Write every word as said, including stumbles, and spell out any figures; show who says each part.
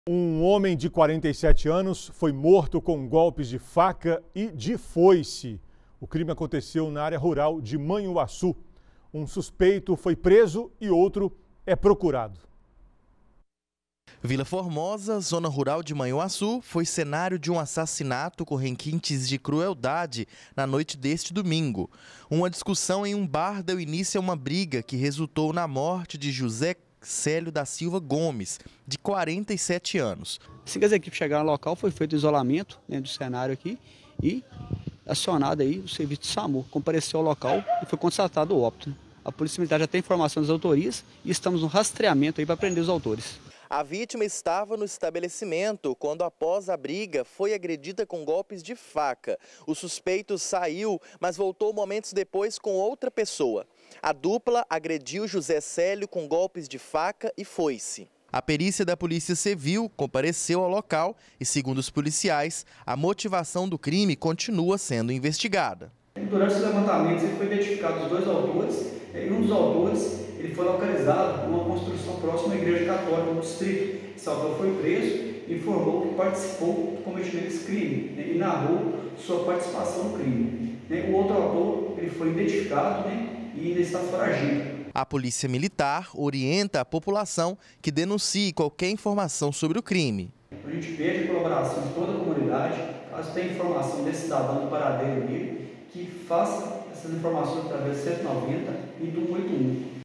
Speaker 1: Um homem de quarenta e sete anos foi morto com golpes de faca e de foice. O crime aconteceu na área rural de Manhuaçu. Um suspeito foi preso e outro é procurado.
Speaker 2: Vila Formosa, zona rural de Manhuaçu, foi cenário de um assassinato com requintes de crueldade na noite deste domingo. Uma discussão em um bar deu início a uma briga que resultou na morte de José Célio da Silva Gomes, de quarenta e sete anos.
Speaker 3: Assim que as equipes chegaram ao local, foi feito o isolamento dentro do cenário aqui e acionado aí o serviço de SAMU. Compareceu ao local e foi constatado o óbito. A Polícia Militar já tem informação das autorias e estamos no rastreamento aí para prender os autores.
Speaker 2: A vítima estava no estabelecimento quando, após a briga, foi agredida com golpes de faca. O suspeito saiu, mas voltou momentos depois com outra pessoa. A dupla agrediu José Célio com golpes de faca e foice. A perícia da Polícia Civil compareceu ao local e, segundo os policiais, a motivação do crime continua sendo investigada.
Speaker 4: Durante os levantamentos, ele foi identificado os dois autores e um dos autores ele foi localizado numa construção próxima à Igreja Católica do Distrito. Esse autor foi preso e informou que participou do cometimento desse crime, né, e narrou sua participação no crime. Né. O outro autor ele foi identificado, né, e ainda está foragido.
Speaker 2: A Polícia Militar orienta a população que denuncie qualquer informação sobre o crime.
Speaker 4: A gente pede a colaboração de toda a comunidade, caso tenha informação desse cidadão do paradeiro dele, que faça essas informações através do cento e noventa e do cento e oitenta e um.